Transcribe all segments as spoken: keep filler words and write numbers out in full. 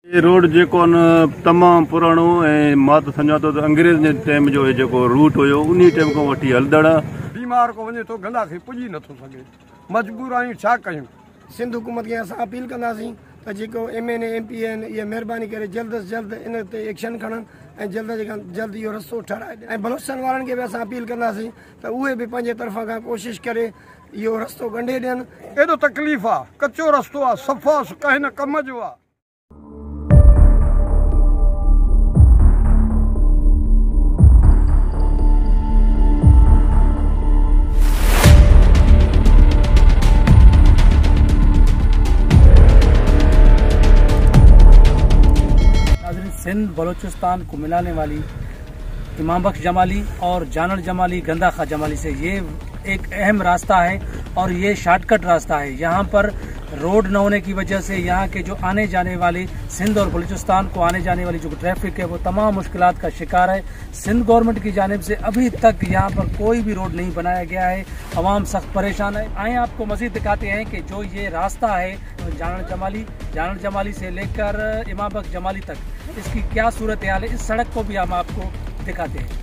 ये रोड जेको तमाम पुराणो ऐं मां त सम्झां थो त अंग्रेज़ जे टाइम जो जेको रूट हुयो उन टाइम खां वठी हलंदड़ बीमार को वञे थो गंदा खे पुॼी नथो सघे। मजबूर आहियूं, छा कयूं। सिंध हुकूमत खे असां अपील कंदासीं त जेको M N A M P आहिनि इहे महिरबानी करे जल्द अज़ जल्द इन ते एक्शन खणनि ऐं जल्द खां जल्द इहो रस्तो ठाराए ॾियनि। ऐं बलोचिस्तान वारनि खे बि असां अपील कंदासीं त उहे बि पंहिंजे तरफ़ां खां कोशिशि करे इहो रस्तो ॻंढे ॾियनि। एॾो तकलीफ़ आहे, कचो रस्तो आहे, सफ़ा कंहिं न कम जो आहे। सिंध बलूचिस्तान को मिलाने वाली इमाम बख्श जमाली और जानड़ जमाली गंदा खा जमाली से ये एक अहम रास्ता है और ये शॉर्टकट रास्ता है। यहाँ पर रोड न होने की वजह से यहाँ के जो आने जाने वाली सिंध और बलूचिस्तान को आने जाने वाली जो ट्रैफिक है वो तमाम मुश्किलात का शिकार है। सिंध गवर्नमेंट की जानिब से अभी तक यहाँ पर कोई भी रोड नहीं बनाया गया है। अवाम सख्त परेशान है। आए आपको मजीद दिखाते हैं कि जो ये रास्ता है जानड़ जमाली जानड़ जमाली से लेकर इमाम बख्श जमाली तक इसकी क्या सूरत हाल है, इस सड़क को भी हम आपको दिखाते हैं।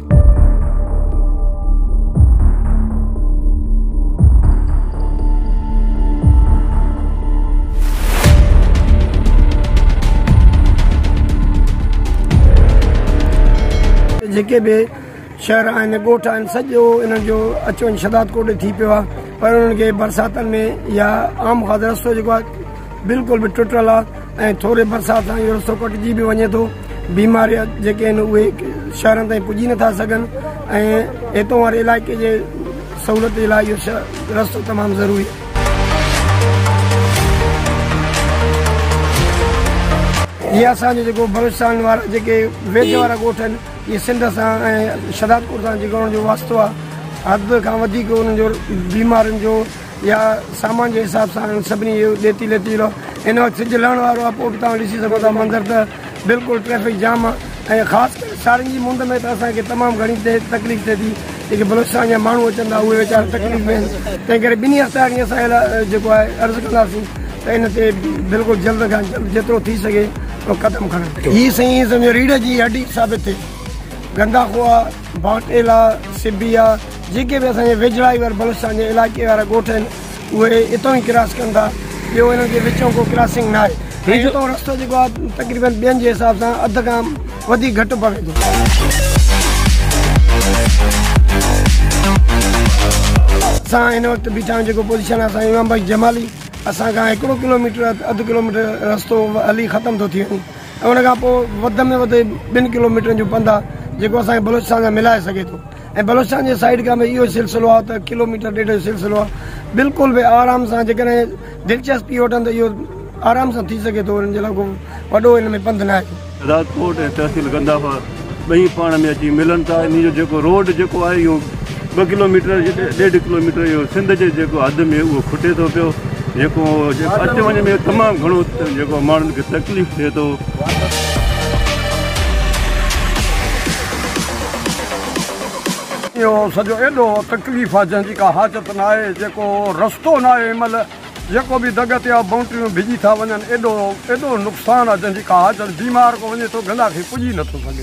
जेके भी शहर आहिनि ॻोठ आहिनि सॼो इन्हनि जो अचु वञु शदात कोट थी पियो आहे, पर उन्हनि खे बरसातनि में या आम खां रस्तो जेको आहे बिल्कुलु बि टुटल आहे ऐं थोरे बरसाति सां इहो रस्तो कटिजी बि वञे थो। बीमारिया जेके आहिनि उहे शहरनि ताईं पुॼी नथा सघनि ऐं हितां वारे इलाइक़े जे सहूलियत जे लाइ इहो रस्तो तमामु ज़रूरी आहे। जीअं असांजो जेको बलूचिस्तान वारा जेके वेझ वारा ॻोठ आहिनि इहे सिंध सां ऐं शदात कोट सां जेको उन्हनि जो वास्तो आहे हद खां वधीक उन्हनि जो बीमारियुनि जो या सामान जे हिसाब सां सभिनी इहो ॾेती लेती वियो। हिन वक़्तु सिॼु लहण वारो आहे, पोइ बि तव्हां ॾिसी सघो था मंज़र त बिल्कुलु ट्रैफिक जाम आहे ऐं ख़ासि करे साड़ियुनि जी मुंद में त असांखे तमामु घणी तकलीफ़ थिए थी। जेके बलूचिस्तान जा माण्हू अचनि था उहे वीचारा तकलीफ़ में आहिनि। तंहिं करे ॿिन्ही हफ़्ता ॾींहं असां जेको आहे अर्ज़ु कंदासीं त इन ते बिल्कुलु जल्द खां जल्द जेतिरो थी सघे उहो क़दम खणनि। हीअ साईं सम्झो रीढ़ जी हड्डी साबित थिए। गंदा खो आहे, बाटेल आहे, सिबी आहे, जेके बि असांजे वेझड़ाई वारा बलूचिस्तान जे इलाइक़े वारा ॻोठ आहिनि उहे हितां ई क्रॉस कनि था। ॿियो हिननि खे विचों को क्रॉसिंग न आहे। हितां रस्तो जेको आहे तक़रीबन ॿियनि जे हिसाब सां अधु खां वधीक घटि पवे थो। असां हिन वक़्तु बीठा आहियूं जेको पोज़ीशन आहे असां इमाम बख्श जमाली असांखां हिकिड़ो किलोमीटर अधु किलोमीटर रस्तो हली ख़तमु थो थी वञे ऐं उन खां पोइ वधि में वधि ॿिनि किलोमीटरनि जो पंधु आहे जेको असांखे बलूचिस्तान सां मिलाए सघे थो। ऐं बलूचिस्तान जे साइड खां बि इहो सिलसिलो आहे त किलोमीटर ॾेढ जो सिलसिलो आहे। बिल्कुलु बि आराम सां जेकॾहिं दिलचस्पी वठनि त इहो आराम सां थी सघे थो। हिन जे लाइ को वॾो हिन में पंधु न आहे। शदात कोट ऐं तहसील गंदाखा ॿई पाण में अची मिलनि था। इन जो जेको रोड जेको आहे इहो ॿ किलोमीटर ॾेढ किलोमीटर इहो सिंध जे जेको हद में उहो खुटे थो पियो। जेको अच वञ में तमामु घणो जेको माण्हुनि खे तकलीफ़ थिए थो। इहो सॼो एॾो तकलीफ़ आहे जंहिंजी का हाजत न आहे। जेको रस्तो न आहे हिन महिल जेको बि दग ते आहे बाउंड्रियूं भिॼी था वञनि। एॾो एॾो नुक़सानु आहे जंहिंजी का हाजत। बीमार को वञे थो गंदा खे पुॼी नथो सघे।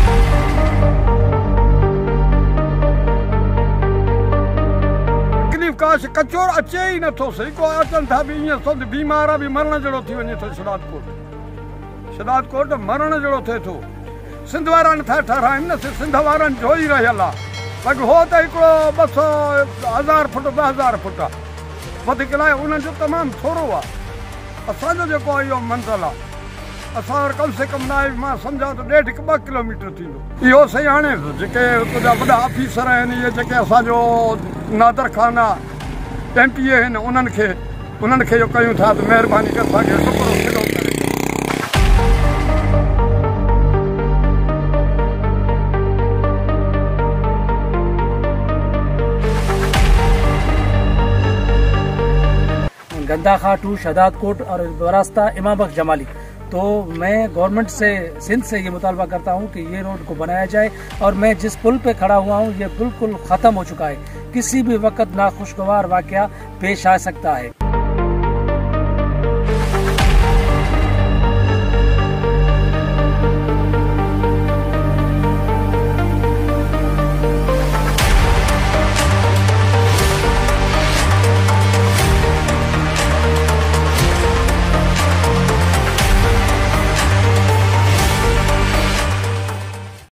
तकलीफ़ काश कचो अचे ई नथो सही को अचनि था बि ईअं सभु बीमार आहे बि मरण जहिड़ो थी वञे थो। शदात कोट शदात कोट मरण जहिड़ो थिए थो। सिंध वारा नथा ठाराइनि न, सिंध वारनि जो ई रहियल आहे। बाक़ी हो त हिकिड़ो ॿ सौ हज़ार फुट ॿ हज़ार फुट आहे, वधीक लाइ उन्हनि जो तमामु थोरो आहे। असांजो जेको आहे इहो मंज़िल आहे असां वटि कम से कम न आहे। मां सम्झां त ॾेढ हिकु ॿ किलोमीटर थींदो। इहो सही हाणे जेके हुते जा वॾा ऑफिसर आहिनि इहे जेके असांजो नादर ख़ान आहे एम पी ए आहिनि उन्हनि खे उन्हनि खे इहो कयूं था त महिरबानी करे असांखे टुकड़ो सिधो करे। गंदा खा टू शदात कोट और रास्ता इमाम बख्श जमाली। तो मैं गवर्नमेंट से सिंध से ये मुतालबा करता हूँ कि ये रोड को बनाया जाए। और मैं जिस पुल पे खड़ा हुआ हूँ ये बिल्कुल ख़त्म हो चुका है। किसी भी वक्त नाखुशगवार वाक़या पेश आ सकता है।